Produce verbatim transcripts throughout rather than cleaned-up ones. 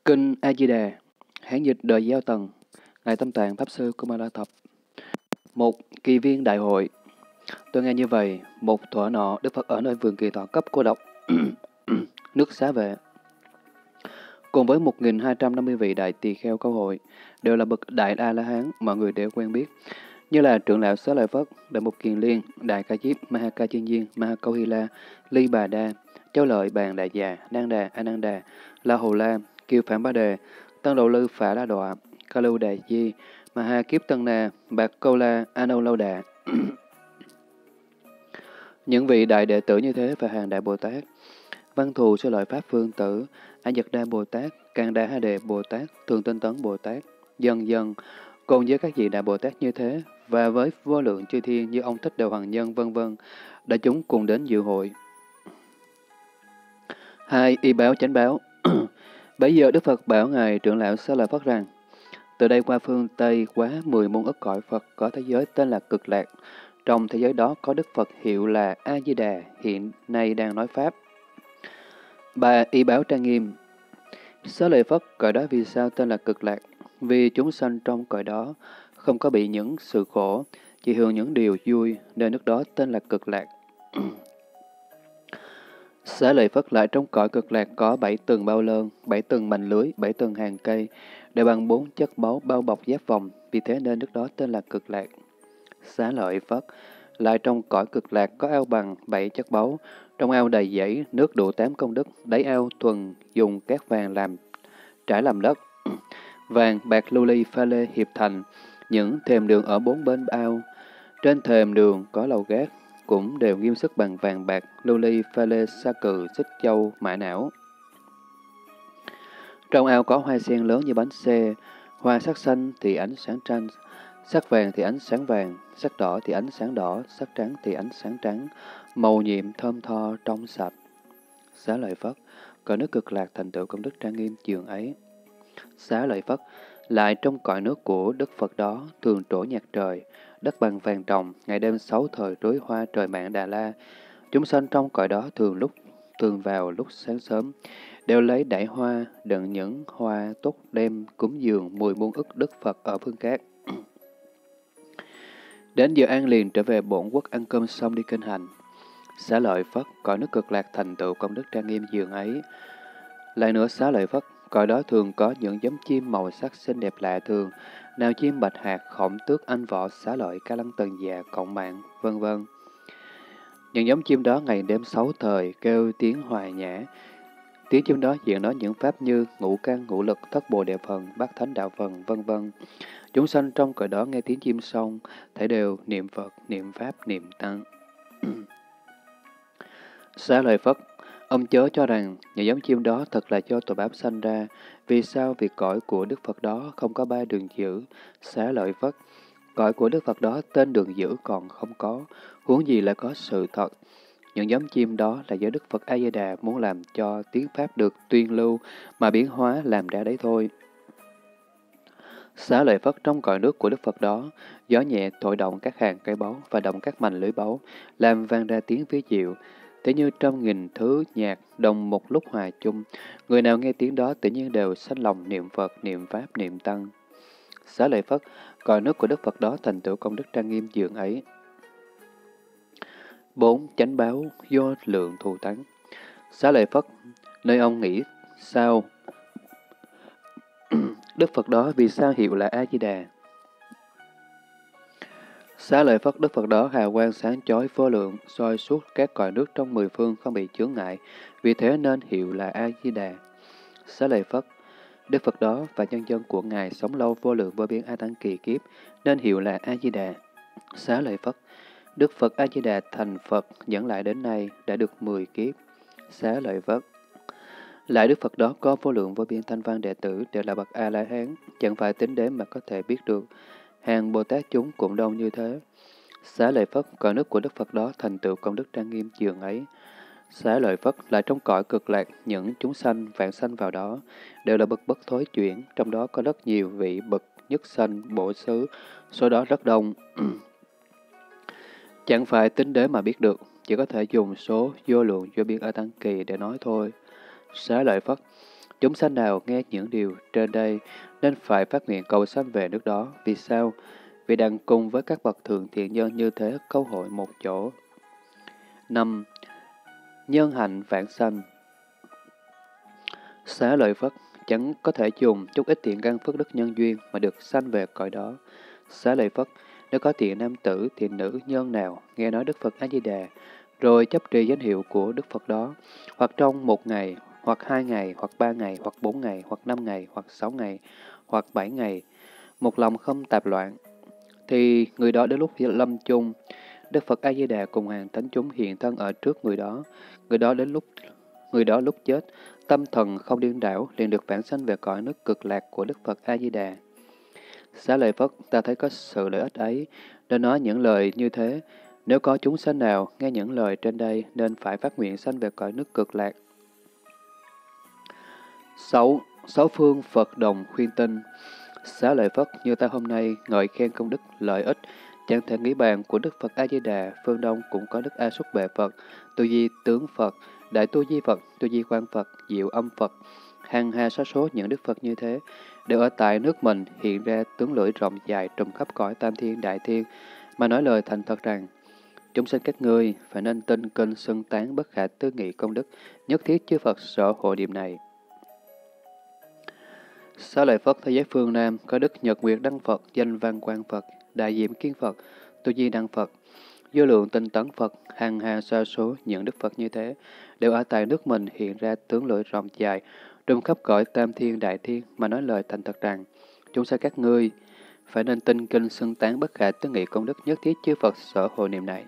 Kinh A Di Đà, Hán dịch đời Giao Tần, Ngài Tâm Tạng Pháp Sư Của Ma La Thập. Một kỳ viên đại hội. Tôi nghe như vậy, một thuở nọ Đức Phật ở nơi vườn Kỳ Thọ cấp cô độc, nước Xá Vệ, cùng với một nghìn hai trăm năm mươi vị đại tỳ kheo câu hội, đều là bậc đại A La Hán, mọi người đều quen biết, như là trưởng lão Xá Lợi Phất, Đại Mục Kiền Liên, Đại Ca Diếp, Ma Ca Chiên Diên, Ma Câu Hy La, Ly Bà Đa, Châu Lợi, Bàn Đại Già, Nan Đà, A Nan Đà, La Hồ La, Kiều Phạm Ba Đề, Tân Đầu Lư Phả La Đọa, Ca Lưu Đà Di, Ma Ha Kiếp Tân Na, Bạc Câu La, A Nâu Lâu Đà. Những vị đại đệ tử như thế và hàng đại Bồ Tát, Văn Thù Sư Lợi Pháp Phương Tử, A Nhật Đa Bồ Tát, Càng Đa Ha Đề Bồ Tát, Thường Tinh Tấn Bồ Tát, dần dần, cùng với các vị đại Bồ Tát như thế, và với vô lượng chư thiên như ông Thích Đạo Hoàng Nhân vân vân, đã chúng cùng đến dự hội. Hai, y báo chánh báo. Bấy giờ Đức Phật bảo Ngài trưởng lão Xá Lợi Phất rằng, từ đây qua phương Tây quá mười muôn ức cõi Phật có thế giới tên là Cực Lạc. Trong thế giới đó có Đức Phật hiệu là A-di-đà, hiện nay đang nói Pháp. Ba, y báo trang nghiêm. Xá Lợi Phất, cõi đó vì sao tên là Cực Lạc? Vì chúng sanh trong cõi đó không có bị những sự khổ, chỉ hưởng những điều vui, nên nước đó tên là Cực Lạc. Xá Lợi Phất, lại trong cõi Cực Lạc có bảy tầng bao lơn, bảy tầng mành lưới, bảy tầng hàng cây, đều bằng bốn chất báu bao bọc giáp vòng, vì thế nên nước đó tên là Cực Lạc. Xá Lợi Phất, lại trong cõi Cực Lạc có ao bằng bảy chất báu, trong ao đầy dãy, nước đủ tám công đức, đáy ao thuần dùng cát vàng làm trải làm đất, vàng, bạc, lưu ly, pha lê hiệp thành, những thềm đường ở bốn bên ao. Trên thềm đường có lầu gác, cũng đều nghiêm sức bằng vàng bạc, lưu ly, pha lê, sa cừ, xích châu, mã não. Trong ao có hoa sen lớn như bánh xe, hoa sắc xanh thì ánh sáng tranh, sắc vàng thì ánh sáng vàng, sắc đỏ thì ánh sáng đỏ, sắc trắng thì ánh sáng trắng, màu nhiệm thơm tho trong sạch. Xá Lợi Phất, cõi nước Cực Lạc thành tựu công đức trang nghiêm giường ấy. Xá Lợi Phất, lại trong cõi nước của Đức Phật đó thường trổ nhạc trời, đất bằng vàng trồng, ngày đêm sáu thời rối hoa trời mạng Đà La. Chúng sanh trong cõi đó thường lúc thường vào lúc sáng sớm, đều lấy đẩy hoa, đựng những hoa tốt đem cúng dường mười muôn ức Đức Phật ở phương cát. Đến giờ ăn liền trở về bổn quốc ăn cơm xong đi kinh hành. Xá Lợi Phất, cõi nước Cực Lạc thành tựu công đức trang nghiêm giường ấy. Lại nữa Xá Lợi Phất, cõi đó thường có những giống chim màu sắc xinh đẹp lạ thường, nào chim bạch hạt, khổng tước, anh vọ, xá lợi, ca lăng tần già, cộng mạng, vân vân. Những giống chim đó ngày đêm sáu thời kêu tiếng hoài nhã. Tiếng chim đó diễn nói những pháp như ngũ căn, ngũ lực, thất bồ đề phần, bát thánh đạo phần, vân vân. Chúng sanh trong cõi đó nghe tiếng chim xong, thể đều niệm Phật, niệm Pháp, niệm Tăng. Xá Lợi Phất, ông chớ cho rằng những giống chim đó thật là do tội báo sanh ra. Vì sao? Vì cõi của Đức Phật đó không có ba đường dữ. Xá Lợi Phất, cõi của Đức Phật đó tên đường dữ còn không có, huống gì là có sự thật. Những giống chim đó là do Đức Phật A-di-đà muốn làm cho tiếng Pháp được tuyên lưu mà biến hóa làm ra đấy thôi. Xá Lợi Phất, trong cõi nước của Đức Phật đó, gió nhẹ thổi động các hàng cây báu và động các mành lưới báu, làm vang ra tiếng phía diệu. Thế như trăm nghìn thứ nhạc đồng một lúc hòa chung, người nào nghe tiếng đó tự nhiên đều sanh lòng niệm Phật, niệm Pháp, niệm Tăng. Xá Lợi Phất, cõi nước của Đức Phật đó thành tựu công đức trang nghiêm giường ấy. Bốn, chánh báo vô lượng thù thắng. Xá Lợi Phất, nơi ông nghĩ sao? Đức Phật đó vì sao hiệu là A-di-đà? Xá Lợi Phất, Đức Phật đó hào quang sáng chói vô lượng, soi suốt các cõi nước trong mười phương không bị chướng ngại, vì thế nên hiệu là A-di-đà. Xá Lợi Phất, Đức Phật đó và nhân dân của Ngài sống lâu vô lượng vô biên a tăng kỳ kiếp, nên hiệu là A-di-đà. Xá Lợi Phất, Đức Phật A-di-đà thành Phật dẫn lại đến nay đã được mười kiếp. Xá Lợi Phất, lại Đức Phật đó có vô lượng vô biên thanh văn đệ tử đều là bậc A-la-hán, chẳng phải tính đếm mà có thể biết được. Hàng Bồ Tát chúng cũng đông như thế. Xá Lợi Phất, cõi nước của Đức Phật đó thành tựu công đức trang nghiêm giường ấy. Xá Lợi Phất, lại trong cõi Cực Lạc, những chúng sanh, vạn sanh vào đó, đều là bậc bất thối chuyển, trong đó có rất nhiều vị bậc nhất sanh, bổ xứ, số đó rất đông. Chẳng phải tính đếm mà biết được, chỉ có thể dùng số vô lượng vô biên a tăng kỳ để nói thôi. Xá Lợi Phất, Chúng sanh nào nghe những điều trên đây nên phải phát nguyện cầu sanh về nước đó. Vì sao? Vì đang cùng với các bậc thượng thiện nhân như thế câu hội một chỗ. Năm. Nhân hạnh vãng sanh. Xá lợi Phất, chẳng có thể dùng chút ít thiện căn phước đức nhân duyên mà được sanh về cõi đó. Xá lợi Phất, nếu có thiện nam tử, thiện nữ nhân nào nghe nói Đức Phật A-di-đà, rồi chấp trì danh hiệu của Đức Phật đó, hoặc trong một ngày, hoặc hai ngày, hoặc ba ngày, hoặc bốn ngày, hoặc năm ngày, hoặc sáu ngày, hoặc bảy ngày, một lòng không tạp loạn, thì người đó đến lúc lâm chung, Đức Phật A-di-đà cùng hàng thánh chúng hiện thân ở trước người đó. Người đó đến lúc người đó lúc chết, tâm thần không điên đảo, liền được vãng sanh về cõi nước cực lạc của Đức Phật A-di-đà. Xá lợi Phất, ta thấy có sự lợi ích ấy, nên nói những lời như thế. Nếu có chúng sanh nào nghe những lời trên đây, nên phải phát nguyện sanh về cõi nước cực lạc. Sáu. Sáu phương Phật đồng khuyên tinh. Xá lợi Phất, như ta hôm nay ngợi khen công đức lợi ích, chẳng thể nghĩ bàn của Đức Phật A-di-đà, phương Đông cũng có Đức A Xúc Bệ Phật, Tu Di Tướng Phật, Đại Tu Di Phật, Tu Di Quang Phật, Diệu Âm Phật, hàng hà sa số những Đức Phật như thế, đều ở tại nước mình hiện ra tướng lưỡi rộng dài trùm khắp cõi tam thiên đại thiên, mà nói lời thành thật rằng, chúng sinh các ngươi phải nên tin kinh xưng tán bất khả tư nghị công đức, nhất thiết chư Phật sở hộ điểm này. Xá lợi Phất, thế giới phương Nam có Đức Nhật Nguyệt Đăng Phật, Danh Văn Quang Phật, Đại Diệm Kiên Phật, Tu Di Đăng Phật, vô lượng tinh tấn Phật, hàng hà sa số những Đức Phật như thế, đều ở tại nước mình hiện ra tướng lưỡi rộng dài, trùm khắp cõi tam thiên đại thiên, mà nói lời thành thật rằng, chúng sanh các ngươi phải nên tin kinh xưng tán bất khả tư nghị công đức, nhất thiết chư Phật sở hộ niệm này.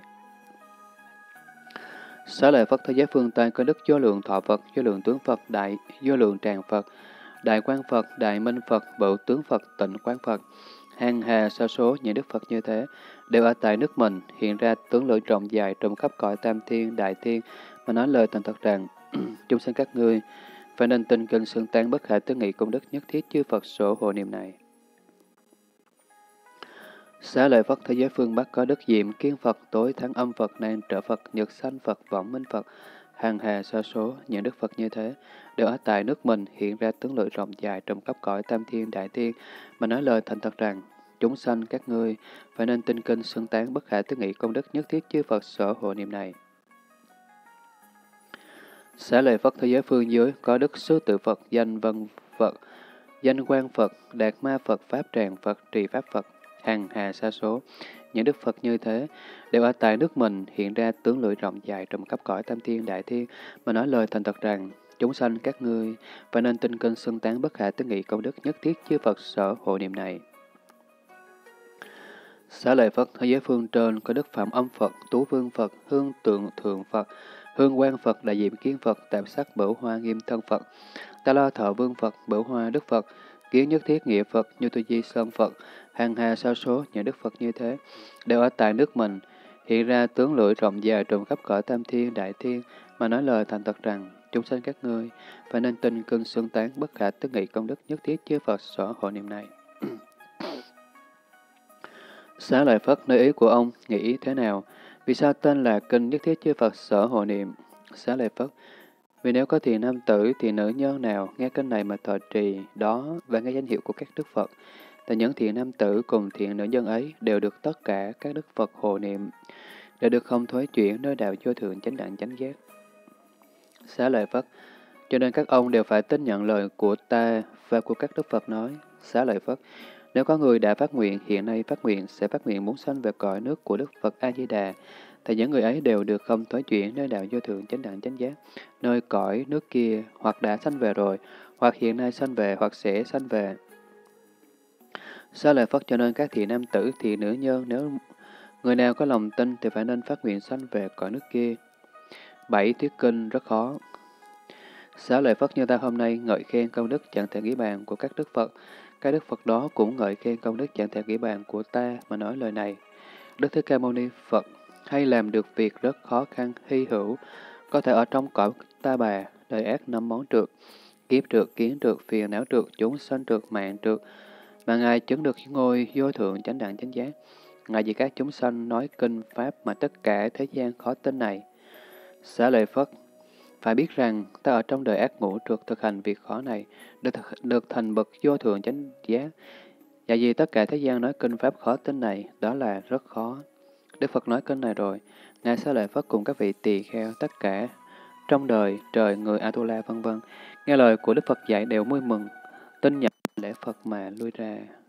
Xá lợi Phất, thế giới phương Tây có Đức vô lượng thọ Phật, vô lượng tướng Phật, đại vô lượng tràng Phật, Đại Quang Phật, Đại Minh Phật, Bửu Tướng Phật, Tịnh Quang Phật, hàng hà sa số những Đức Phật như thế, đều ở tại nước mình, hiện ra tướng lưỡi rộng dài trùm khắp cõi tam thiên, đại thiên, mà nói lời thành thật rằng, chúng sinh các ngươi, phải nên tin kinh xưng tán bất khả tư nghị công đức, nhất thiết chư Phật sổ hộ niệm này. Xá lợi Phất, thế giới phương Bắc có Đức Diệm Kiên Phật, Tối Thắng Âm Phật, Nan Trợ Phật, Nhật Sanh Phật, Võng Minh Phật, hàng hà sa số những Đức Phật như thế, đều ở tại nước mình hiện ra tướng lưỡi rộng dài trùm khắp cõi tam thiên đại thiên, mà nói lời thành thật rằng, chúng sanh các ngươi phải nên tin kinh xưng tán bất khả tư nghị công đức, nhất thiết chư Phật sở hộ niệm này. Xá lợi Phất, thế giới phương dưới có Đức Sư Tự Phật, Danh Vân Phật, Danh Quang Phật, Đạt Ma Phật, Pháp Tràng Phật, Trì Pháp Phật, hàng hà sa số những Đức Phật như thế, đều ở tại nước mình hiện ra tướng lưỡi rộng dài trùm khắp cõi tam thiên đại thiên, mà nói lời thành thật rằng, chúng sanh các ngươi phải nên tin kinh xưng tán bất khả tư nghị công đức, nhất thiết chư Phật sở hộ niệm này. Xá lợi Phất, thế giới phương trên có Đức Phạm Âm Phật, Tú Vương Phật, Hương Tượng Thượng Phật, Hương Quang Phật, Đại Diệm Kiến Phật, Tạp Sắc Bửu Hoa Nghiêm Thân Phật, Ta La Thọ Vương Phật, Bửu Hoa Đức Phật, Kiến Nhất Thiết Nghĩa Phật, Như Tu Di Sơn Phật, hàng hà sa số những Đức Phật như thế, đều ở tại nước mình, hiện ra tướng lưỡi rộng dài trùm khắp cõi tam thiên đại thiên, mà nói lời thành thật rằng, chúng sanh các ngươi phải nên tin cưng xưng tán bất khả tư nghị công đức, nhất thiết chư Phật sở hộ niệm này. Xá lợi Phất, nơi ý của ông nghĩ thế nào? Vì sao tên là kinh nhất thiết chư Phật sở hộ niệm? Xá lợi Phất, vì nếu có thiện nam tử, thì nữ nhân nào nghe kinh này mà thọ trì đó và nghe danh hiệu của các Đức Phật, thì những thiện nam tử cùng thiện nữ nhân ấy đều được tất cả các Đức Phật hộ niệm, đều được không thối chuyển nơi đạo vô thượng chánh đẳng chánh giác. Xá lợi Phất, cho nên các ông đều phải tin nhận lời của ta và của các Đức Phật nói. Xá lợi Phất, nếu có người đã phát nguyện, hiện nay phát nguyện, sẽ phát nguyện muốn sanh về cõi nước của Đức Phật A-di-đà, thì những người ấy đều được không thối chuyển nơi đạo vô thượng chánh đẳng chánh giác, nơi cõi nước kia, hoặc đã sanh về rồi, hoặc hiện nay sanh về, hoặc sẽ sanh về. Xá lợi Phất, cho nên các thị nam tử, thị nữ nhân, nếu người nào có lòng tin thì phải nên phát nguyện sanh về cõi nước kia. Bảy thuyết kinh rất khó. Xá lợi Phất, như ta hôm nay ngợi khen công đức chẳng thể nghĩ bàn của các Đức Phật, các Đức Phật đó cũng ngợi khen công đức chẳng thể nghĩ bàn của ta mà nói lời này. Đức Thích Ca Mâu Ni Phật hay làm được việc rất khó khăn, hy hữu, có thể ở trong cõi ta bà, đời ác năm món trượt, kiếp trượt, kiến trượt, phiền não trượt, chúng sanh trượt, mạng trượt, mà Ngài chứng được ngôi vô thượng chánh đẳng chánh giác. Ngài vì các chúng sanh nói kinh Pháp mà tất cả thế gian khó tin này. Xá lợi Phất, Phải biết rằng, ta ở trong đời ác ngũ trượt thực hành việc khó này, được, thực, được thành bậc vô thượng chánh giác. Dạ vì tất cả thế gian nói kinh pháp khó tin này, đó là rất khó. Đức Phật nói kinh này rồi, Ngài Xá Lợi Phất cùng các vị tỳ kheo tất cả trong đời, trời, người Atula vân vân nghe lời của Đức Phật dạy đều vui mừng, tin nhận lễ Phật mà lui ra.